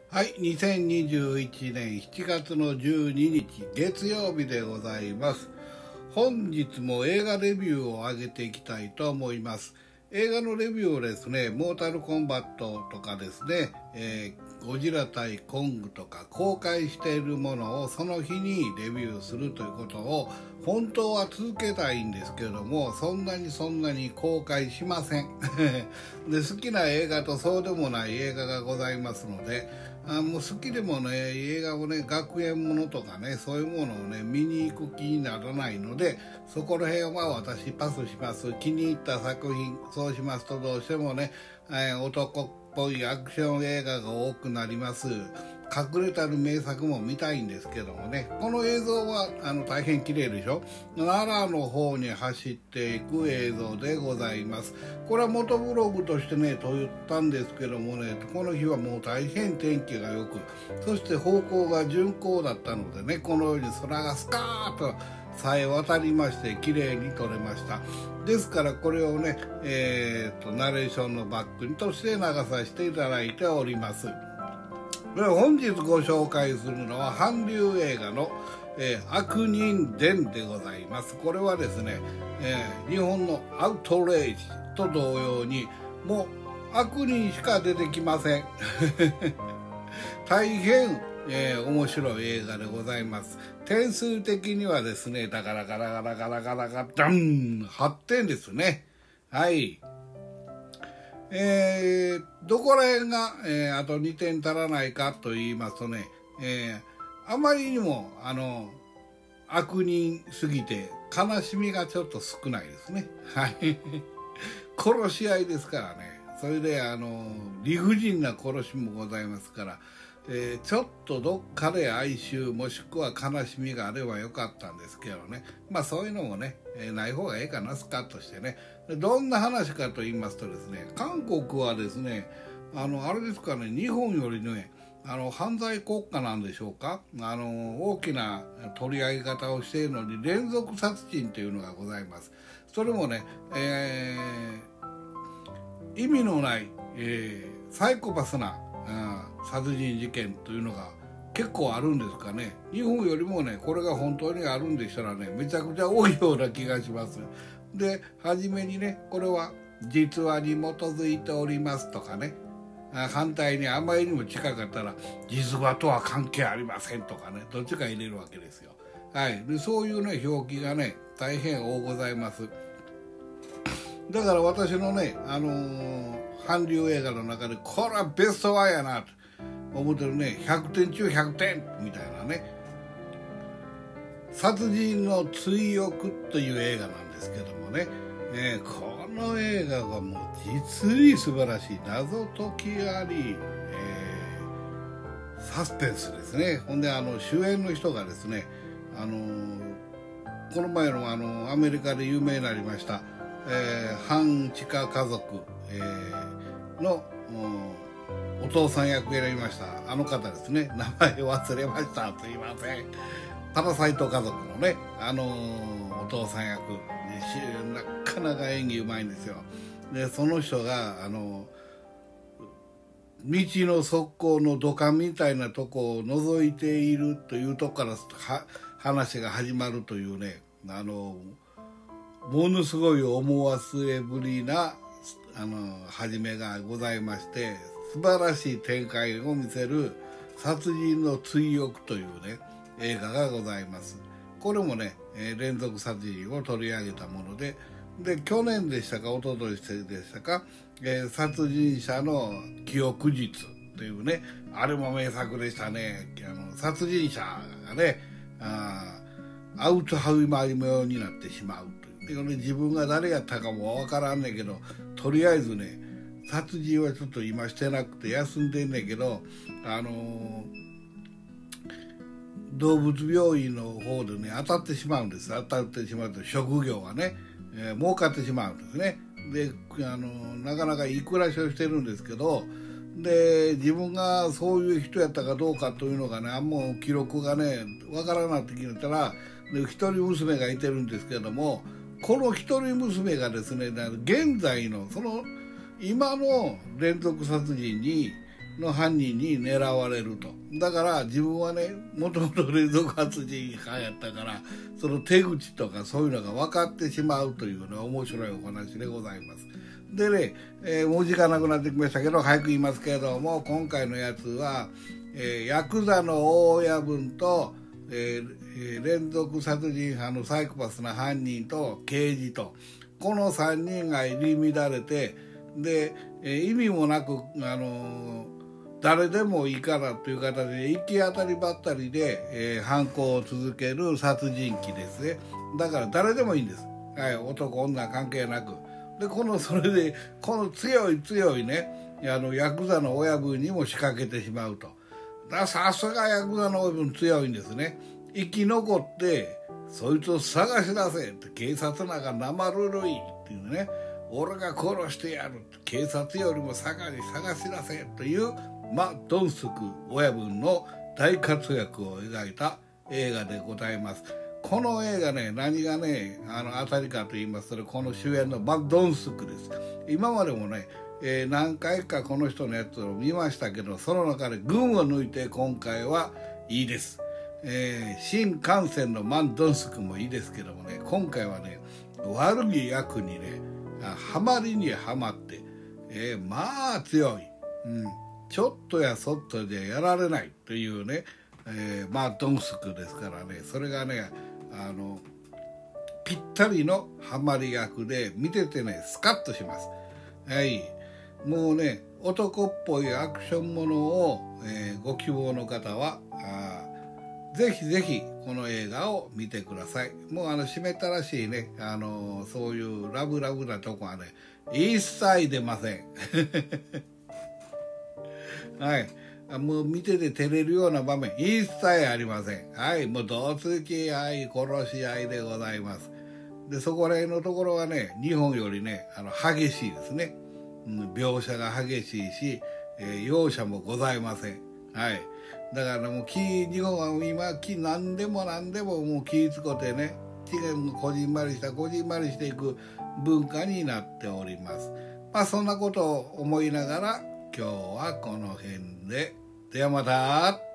はい、2021年7月の12日月曜日でございます。本日も映画レビューを上げていきたいと思います。映画のレビューをですね、モータルコンバットとかですね、ゴジラ対コングとか公開しているものをその日にレビューするということを本当は続けたいんですけれども、そんなに公開しませんで、好きな映画とそうでもない映画がございますので、もう好きでもね、映画をね、学園ものとかね、そういうものをね、見に行く気にならないので、そこら辺は私パスします。気に入った作品、そうしますとどうしてもね、男っぽいアクション映画が多くなります。隠れたる名作も見たいんですけどもね、この映像は大変綺麗でしょ。奈良の方に走っていく映像でございます。これは元ブログとしてね撮ったんですけどもね、この日はもう大変天気が良く、そして方向が順光だったのでね、このように空がスカーッとさえ渡りまして綺麗に撮れました。ですからこれをね、ナレーションのバックにとして流させていただいております。本日ご紹介するのは韓流映画の悪人伝でございます。これはですね、日本のアウトレイジと同様にもう悪人しか出てきません大変、面白い映画でございます。点数的にはですね、ガラガラダン8点ですね。はい。どこら辺が、あと2点足らないかと言いますとね、あまりにも悪人すぎて悲しみがちょっと少ないですね。はい。殺し合いですからね。それで理不尽な殺しもございますから、ちょっとどっかで哀愁もしくは悲しみがあればよかったんですけどね、まあそういうのもね、ない方がええかな、スカッとしてね。どんな話かと言いますとですね、韓国はですね、あれですかね、日本よりね、犯罪国家なんでしょうか。大きな取り上げ方をしているのに連続殺人というのがございます。それもね、意味のない、サイコパスな殺人事件というのが結構あるんですかね。日本よりもね、これが本当にあるんでしたらね、めちゃくちゃ多いような気がします。で、初めにね、これは実話に基づいておりますとかね、反対にあまりにも近かったら実話とは関係ありませんとかね、どっちか入れるわけですよ。はい。で、そういうね、表記がね、大変多ございます。だから私のね、韓流映画の中でこれはベストワンやなと思ってるね、100点中100点みたいなね、殺人の追憶という映画なんですけどもね、この映画がもう実に素晴らしい、謎解きあり、サスペンスですね。ほんで主演の人がですね、この前のアメリカで有名になりました、半地下家族、のお父さん役選びました方ですね。名前忘れました、すいません。パラサイト家族のね、お父さん役なかなか演技うまいんですよ。でその人が道の側溝の土管みたいなとこを覗いているというとこから話が始まるというね、ものすごい思忘れぶりな始めがございまして、素晴らしい展開を見せる殺人の追憶というね映画がございます。これもね、連続殺人を取り上げたもので、去年でしたか一昨年でしたか、殺人者の記憶術というね、あれも名作でしたね。殺人者がね、アウトハウマイムになってしまうという、自分が誰やったかもわからんねんけど、とりあえずね、殺人はちょっと今してなくて休んでんねんけど、動物病院の方でね当たってしまうんです。当たってしまうと職業がね、儲かってしまうんですね。でなかなかいい暮らしをしてるんですけど、で自分がそういう人やったかどうかというのがね、もう記録がねわからなってきたら、一人娘がいてるんですけども、この一人娘がですね、現在のその今の連続殺人にの犯人に狙われると。だから自分はね、もともと連続殺人犯やったから、その手口とかそういうのが分かってしまうというね、面白いお話でございます。でね、もう時間なくなってきましたけど、早く言いますけれども、今回のやつは、ヤクザの大親分と、連続殺人犯のサイコパスな犯人と刑事と、この3人が入り乱れて、で、意味もなく、誰でもいいからという形で行き当たりばったりで、犯行を続ける殺人鬼ですね。だから誰でもいいんです。はい、男女関係なく。でそれでこの強いね、ヤクザの親分にも仕掛けてしまうと。だからさすがヤクザの親分強いんですね。生き残ってそいつを探し出せって、警察なんか生ぬるいっていうね、俺が殺してやるって、警察よりも探し出せというドンスク親分の大活躍を描いた映画でございます。この映画ね、何がね当たりかと言いますと、この主演のドンスクです。今までもね、何回かこの人のやつを見ましたけど、その中で群を抜いて今回はいいです。新幹線のドンスクもいいですけどもね、今回はね、悪い役にねハマりにはまって、強い、ちょっとやそっとでやられないというね、ドンスクですからね、それがねぴったりのハマり役で、見ててねスカッとします。はい、もうね、男っぽいアクションものを、ご希望の方はぜひぜひこの映画を見てください。もう締めたらしいね、そういうラブなとこはね一切出ませんはい、もう見てて照れるような場面一切ありません。はい、もうどつき合い殺し合いでございます。でそこら辺のところはね、日本よりね激しいですね。描写が激しいし、容赦もございません。はい、だからもう日本は今何でももう気使ってね、こじんまりしていく文化になっております。そんなことを思いながら今日はこの辺で。ではまた。